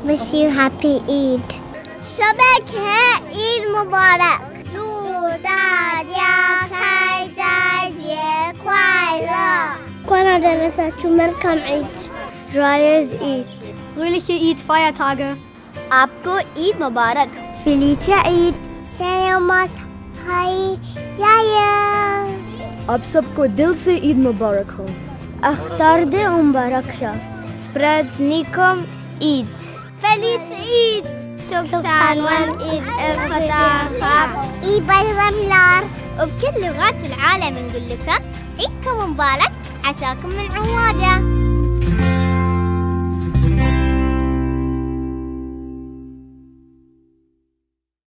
Wish you happy Eid. 说拜克Eid Mubarak. 祝大家开斋节快乐. Quando adressaችሁ መልካም Eid. Joyeux Eid. Fröhliche Eid-Feiertage. आपको Eid Mubarak. Felicia Eid. Selamat Hari Raya. आप सबको दिल से ईद मुबारक हो. أختار دي مبارك شا. Spradsnikom Eid. Feliz Eid. سانوان إيد الفتاة عيد الرملار. وبكل لغات العالم نقول لكم عيدكم مبارك عساكم من عوادة.